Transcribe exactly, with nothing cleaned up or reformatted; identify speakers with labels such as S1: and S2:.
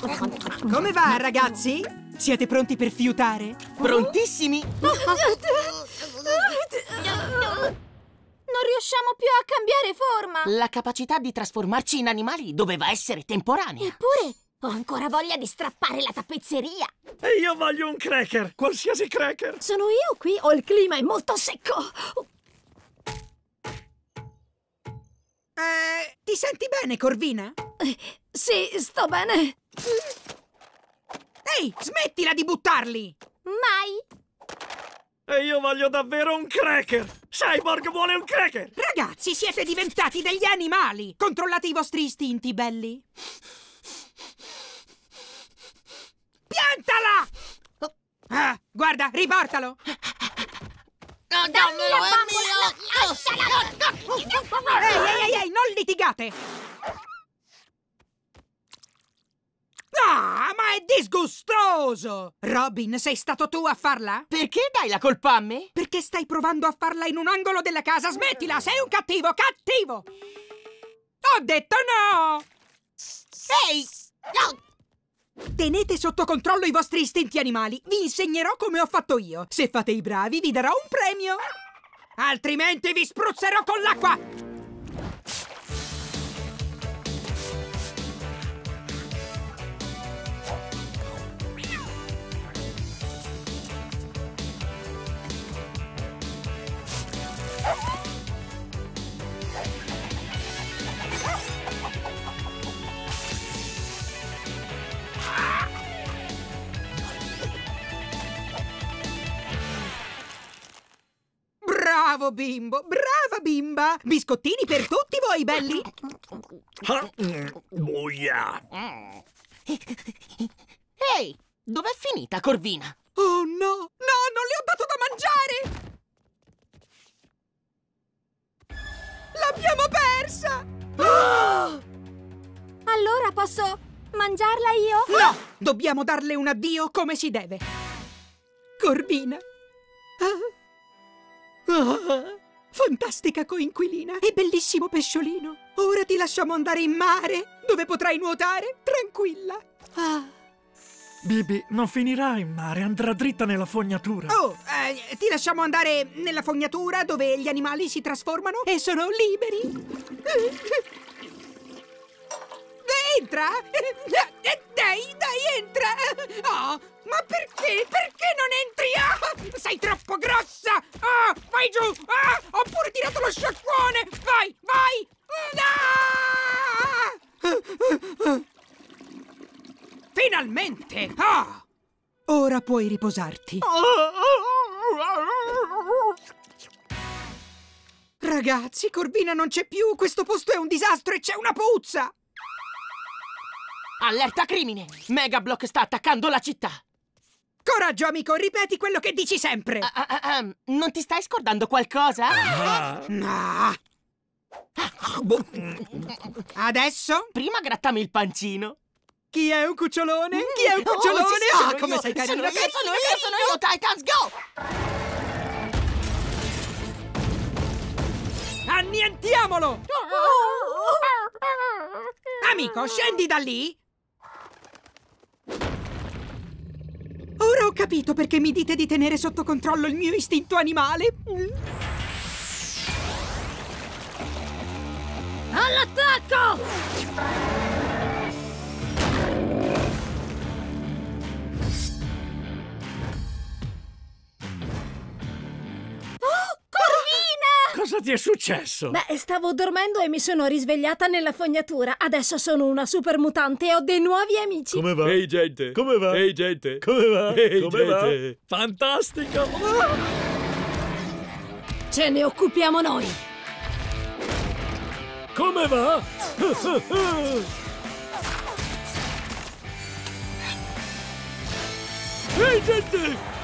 S1: Come va, ragazzi? Siete pronti per fiutare?
S2: Prontissimi!
S3: Non riusciamo più a cambiare forma.
S2: La capacità di trasformarci in animali doveva essere temporanea.
S3: Eppure ho ancora voglia di strappare la tappezzeria.
S4: E io voglio un cracker, qualsiasi cracker.
S3: Sono io qui o il clima è molto secco?
S1: Eh, ti senti bene, Corvina?
S3: Eh, sì, sto bene.
S1: Ehi, smettila di buttarli!
S3: Mai.
S4: E io voglio davvero un cracker. Cyborg vuole un cracker.
S1: Ragazzi, siete diventati degli animali! Controllate i vostri istinti, belli. Piantala! Ah, guarda, riportalo!
S2: Oh,
S3: Dammi la bambola!
S1: Ehi, ehi, ehi, ehi, non litigate! Ah, ma è disgustoso! Robin, sei stato tu a farla?
S2: Perché dai la colpa a me?
S1: Perché stai provando a farla in un angolo della casa? Smettila, sei un cattivo, cattivo! Ho detto no!
S2: Ehi! No!
S1: Tenete sotto controllo i vostri istinti animali. Vi insegnerò come ho fatto io. Se fate i bravi, vi darò un premio. Altrimenti vi spruzzerò con l'acqua! Bravo bimbo, brava bimba! Biscottini per tutti voi, belli!
S4: Ah, mm, boia.
S2: Ehi, dov'è finita Corvina?
S1: Oh no, no, non le ho dato da mangiare! L'abbiamo persa!
S3: Oh! Allora posso mangiarla io?
S1: No! Dobbiamo darle un addio come si deve. Corvina. Ah. Ah, fantastica coinquilina e bellissimo pesciolino. Ora ti lasciamo andare in mare, dove potrai nuotare tranquilla. Ah.
S4: Bibi non finirà in mare, andrà dritta nella fognatura.
S1: Oh, eh, ti lasciamo andare nella fognatura dove gli animali si trasformano e sono liberi. Entra! Dai, dai, entra! Oh, ma perché? Perché non entri? Ah, sei troppo grossa! Ah, vai giù! Ah, ho pure tirato lo sciacquone! Vai, vai! Ah! Finalmente! Ah! Ora puoi riposarti. Ragazzi, Corvina non c'è più! Questo posto è un disastro e c'è una puzza!
S2: Allerta crimine! Megablock sta attaccando la città!
S1: Coraggio, amico, ripeti quello che dici sempre!
S2: Ah, ah, ah, um, non ti stai scordando qualcosa?
S4: Ah.
S1: Ah. Adesso?
S2: Prima grattami il pancino.
S1: Chi è un cucciolone? Chi è un
S2: Oh,
S1: cucciolone?
S2: sì, sì,
S1: Ah,
S2: sono
S1: come
S2: io,
S1: sei carino!
S2: Sono io, sono io, sono io, Titans, go!
S1: Annientiamolo! Amico, scendi da lì! Ora ho capito perché mi dite di tenere sotto controllo il mio istinto animale.
S3: All'attacco!
S4: Cosa ti è successo?
S3: Beh, stavo dormendo e mi sono risvegliata nella fognatura. Adesso sono una super mutante e ho dei nuovi amici.
S4: Come va?
S5: Ehi gente!
S4: Come va?
S5: Ehi gente!
S4: Come va?
S5: Ehi
S4: Come
S5: gente!
S4: va? Fantastico!
S3: Ce ne occupiamo noi.
S4: Come va? Ehi gente!